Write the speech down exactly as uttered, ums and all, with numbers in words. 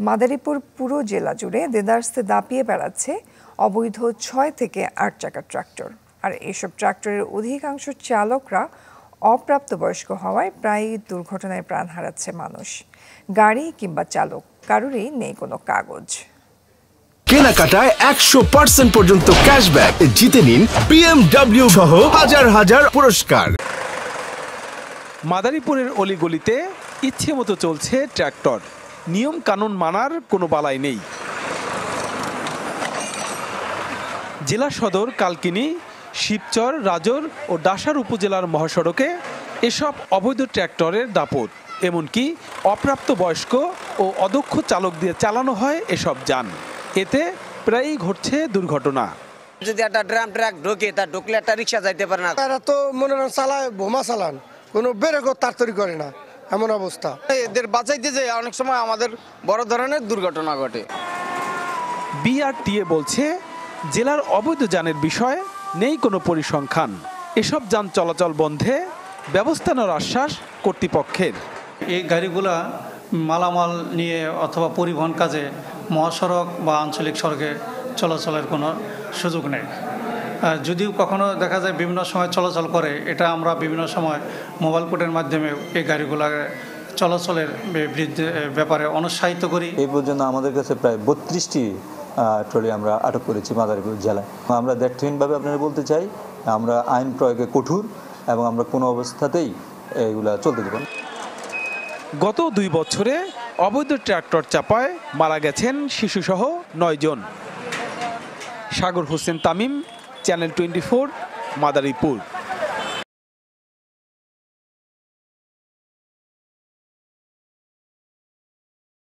মাদারীপুর পুরো জেলা জুড়ে দেদারস্তে দাপিয়ে বেড়াচ্ছে অবৈধ ছয় থেকে আট চাকার ট্রাক্টর। আর এসব ট্রাক্টরের অধিকাংশ চালকরা অপ্রাপ্তবয়স্ক হওয়ায় প্রায় দুর্ঘটনায় প্রাণ হারাচ্ছে মানুষ। গাড়ি কিংবা চালক কারোরই নেই কোনো কাগজ। কেনাকাটায় একশো পার্সেন্ট পর্যন্ত ক্যাশব্যাক জিতে নিন বিএমডব্লিউ সহ হাজার হাজার পুরস্কার। মাদারীপুরের অলিগলিতে ইচ্ছে মতো চলছে ট্রাক্টর, নিয়ম কানুন মানার কোনো বালাই নেই। জেলা সদর কালকিনি, শিবচর, রাজর ও ডাসার উপজেলার মহাসড়কে এসব অবৈধ ট্রাক্টরের দাপট। এমনকি অপ্রাপ্ত বয়স্ক ও অদক্ষ চালক দিয়ে চালানো হয় এসব যান। এতে প্রায়ই ঘটছে দুর্ঘটনা। যদি একটা ড্রাম ট্রাক ঢোকে, তা ঢুকলে একটা রিক্সা যাইতে পারে না। তারা তো মনে হয় চালায় বোমা চালান, কোনো বেরেকও তাড়াতাড়ি করে না, এমন অবস্থা। এদের বাঁচাইতে যে অনেক সময় আমাদের বড় ধরনের দুর্ঘটনা ঘটে। বিআরটিএ বলছে জেলার অবৈধ যানের বিষয়ে নেই কোনো পরিসংখ্যান। এসব যান চলাচল বন্ধে ব্যবস্থা নেওয়ার আশ্বাস কর্তৃপক্ষের। এই গাড়িগুলা মালামাল নিয়ে অথবা পরিবহন কাজে মহাসড়ক বা আঞ্চলিক সড়কে চলাচলের কোনো সুযোগ নেই। যদিও কখনো দেখা যায় বিভিন্ন সময় চলাচল করে, এটা আমরা বিভিন্ন সময় মোবাইল কোর্টের মাধ্যমে এই গাড়িগুলার চলাচলের ব্যাপারে অনুৎসাহিত করি। এই পর্যন্ত আমাদের কাছে প্রায় বত্রিশটি ট্রলি আমরা আটক করেছি মাদারীপুর জেলায়। আমরা দ্ব্যর্থহীনভাবে আপনারা বলতে চাই, আমরা আইন প্রয়োগে কঠোর এবং আমরা কোনো অবস্থাতেই এইগুলা চলতে দেব না। গত দুই বছরে অবৈধ ট্রাক্টর চাপায় মারা গেছেন শিশুসহ নয় জন। Sagar Hossain Tamim, channel twenty four, Madaripur.